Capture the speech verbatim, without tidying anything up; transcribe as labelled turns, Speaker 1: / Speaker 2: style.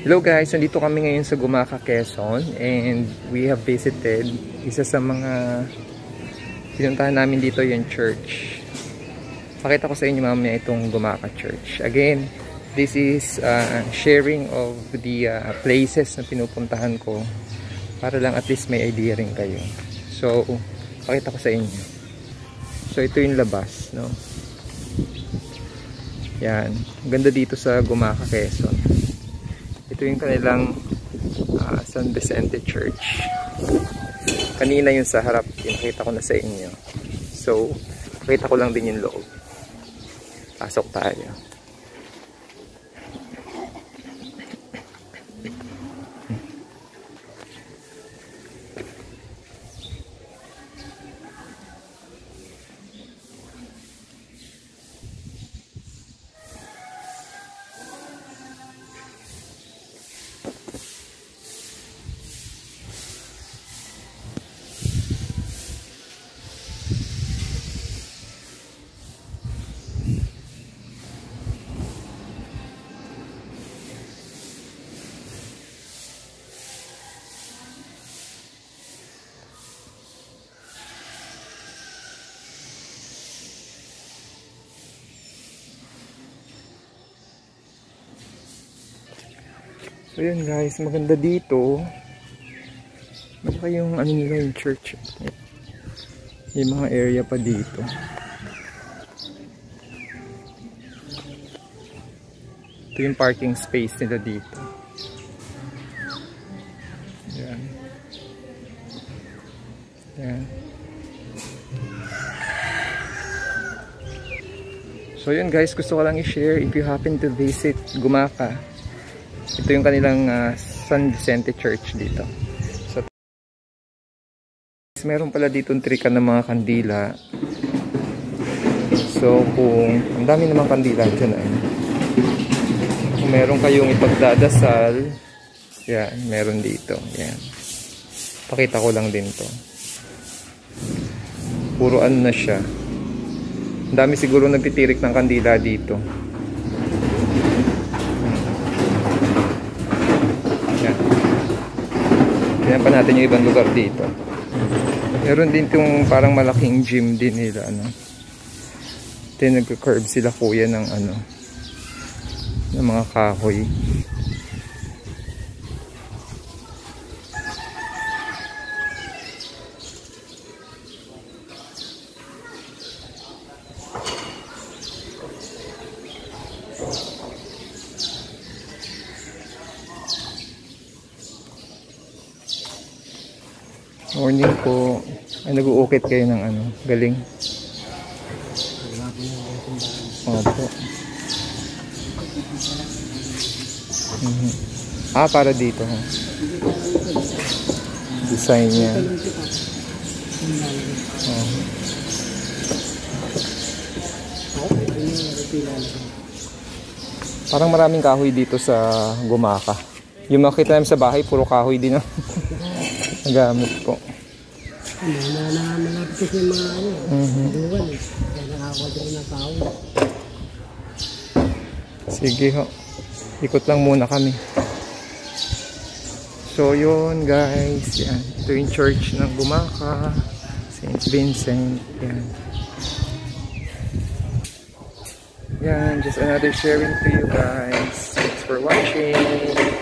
Speaker 1: Hello guys, nandito kami ngayon sa Gumaca, Quezon, and we have visited isa sa mga pinuntahan namin dito, yung church. Pakita ko sa inyo mamaya itong Gumaca Church. Again, this is uh, sharing of the uh, places na pinupuntahan ko para lang at least may idea rin kayo. So, pakita ko sa inyo. So, ito yung labas, no? Yan, ganda dito sa Gumaca, Quezon. Ito yung kanilang uh, San Vicente Church. Kanina yung sa harap, pinakita ko na sa inyo. So, pakita ko lang din yung loob. Pasok tayo. So yun guys, maganda dito. Malaki yung ano nila, yung church. Yung mga area pa dito. Ito yung parking space nila dito. Yan. Yan. So yun guys, gusto ko lang i-share if you happen to visit Gumaca. Ito yung kanilang uh, San Vicente Church dito. So, meron pala dito ng trikan ng mga kandila. So, kung ang dami namang kandila dyan ay, kung meron kayong ipagdadasal, yan, meron dito. Yan. Pakita ko lang din to. Puro ano na siya. Ang dami siguro nagtitirik ng kandila dito. Tignan pa natin yung ibang lugar dito. Meron din itong parang malaking gym din nila. Ano. Ito yung nag-curve sila kuya ng ano, ng mga kahoy. Morning po. Ay, nag-uukit kayo ng ano, galing. Opo. Mm-hmm. Ah, para dito ha. Design niya. Oh. Parang maraming kahoy dito sa Gumaca. Yung makita namin sa bahay, puro kahoy din. Nagamit po.
Speaker 2: Ano, na, na, malapit kasi yung mga ano, mm-hmm. Duwan eh. Kaya nakakawa dyan ng tao.
Speaker 1: Sige ho. Ikot lang muna kami. So yun guys. Yan. Ito yung church ng Gumaca. Saint Vincent. Yan. Yan. Just another sharing to you guys. Thanks for watching.